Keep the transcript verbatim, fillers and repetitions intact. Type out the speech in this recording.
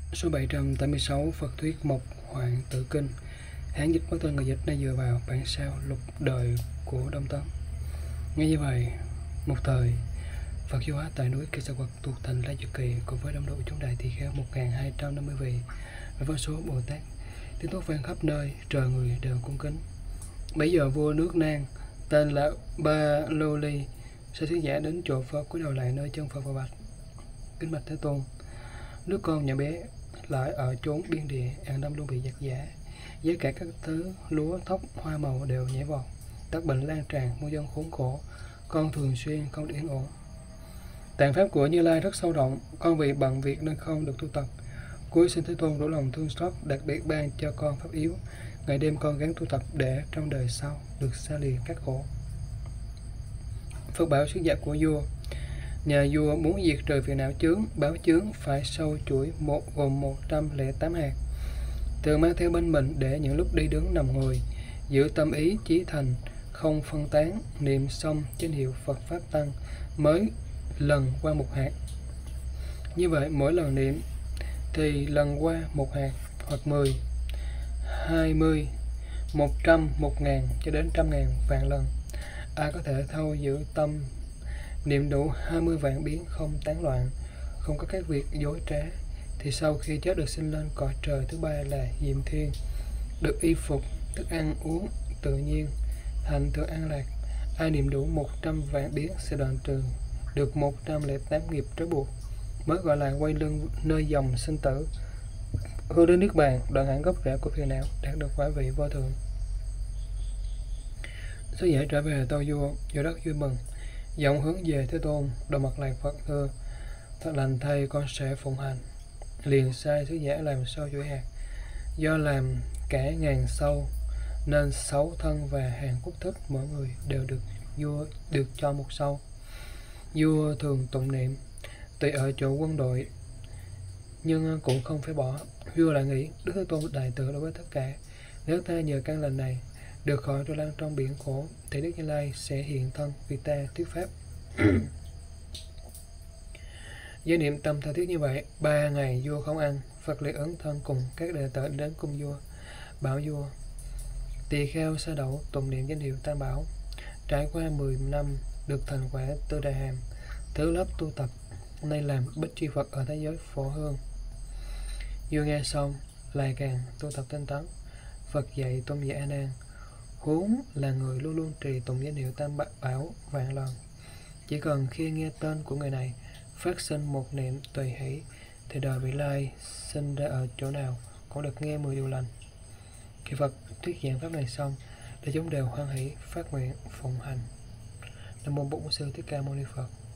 Số bảy trăm tám mươi sáu Phật thuyết Mộc Hoạn Tự Kinh. Hán dịch bất tên người dịch đã dựa vào bản sao lục đời của Đông Tấn. Nghe như vậy, một thời Phật giáo hóa tại núi Kỳ Sa Quật thuộc thành La Dược Kỳ cùng với đông đảo chúng đại tỳ kheo một nghìn hai trăm năm mươi vị và vô số Bồ Tát. Tiếng tốt vang khắp nơi, trời người đều cung kính. Bấy giờ vua nước Nang tên là Ba Lô Ly sai sứ giả đến chỗ Phật, cúi đầu lại nơi chân Phật và bạch: Kính bạch Thế Tôn, nước con nhỏ bé lại ở chốn biên địa, an tâm luôn bị giặc giả, với cả các thứ lúa thóc hoa màu đều nhảy vọt, tất bệnh lan tràn, muôn dân khốn khổ, con thường xuyên không được yên ổn. Tạng pháp của Như Lai rất sâu rộng, con vì bận việc nên không được tu tập. Cuối xin Thế Tôn đủ lòng thương xót, đặc biệt ban cho con pháp yếu, ngày đêm con gắng tu tập để trong đời sau được xa lìa các khổ. Phật bảo sứ giả của vua: Nhà vua muốn diệt trừ phiền não chướng, báo chướng phải sâu chuỗi một gồm một trăm lẻ tám hạt, thường mang theo bên mình để những lúc đi đứng nằm ngồi, giữ tâm ý chí thành, không phân tán, niệm xong danh hiệu Phật Pháp Tăng mới lần qua một hạt. Như vậy mỗi lần niệm thì lần qua một hạt, hoặc mười, hai mươi, một trăm, một ngàn cho đến trăm ngàn vạn lần. Ai có thể thâu giữ tâm niệm đủ hai mươi vạn biến không tán loạn, không có các việc dối trá, thì sau khi chết được sinh lên cõi trời thứ ba là Diệm Thiên, được y phục, thức ăn uống tự nhiên, thành tựu an lạc. Ai niệm đủ một trăm vạn biến sẽ đoạn trừ được một trăm lẻ tám nghiệp trói buộc, mới gọi là quay lưng nơi dòng sinh tử, hướng đến niết bàn, đoạn hẳn gốc rễ của phiền não, đạt được quả vị vô thượng. Sứ giả trở về tâu vua, vua rất vui mừng, giọng hướng về Thế Tôn, đầu mặt lại Phật thưa: Thật lành thay, con sẽ phụng hành. Liền sai sứ giả làm sâu chuỗi hạt. Do làm cả ngàn sâu nên sáu thân và hàng quốc thích mỗi người đều được vua được cho một sâu. Vua thường tụng niệm tùy ở chỗ quân đội, nhưng cũng không phải bỏ. Vua lại nghĩ Đức Thế Tôn đại từ đối với tất cả, nếu ta nhờ căn lành này được khỏi trôi lăn trong biển khổ, thì Đức Như Lai sẽ hiện thân vì ta thuyết pháp. Với niệm tâm tha thiết như vậy, ba ngày vua không ăn, Phật liền ấn thân cùng các đệ tử đến cung vua, bảo vua: Tỳ kheo sa đậu tụng niệm danh hiệu Tam Bảo, trải qua mười năm được thành quả Tư Đại Hàm, thứ lớp tu tập, nay làm Bích Chi Phật ở thế giới Phổ Hương. Vua nghe xong lại càng tu tập tinh tấn. Phật dạy tôn giả A Nan: Huống là người luôn luôn trì tụng danh hiệu Tam Bảo vạn lần, chỉ cần khi nghe tên của người này phát sinh một niệm tùy hỷ, thì đời vị lai sinh ra ở chỗ nào cũng được nghe mười điều lành. Khi Phật thuyết giảng pháp này xong, để chúng đều hoan hỷ phát nguyện phụng hành. Nam mô Bổn Sư Thích Ca Mâu Ni Phật.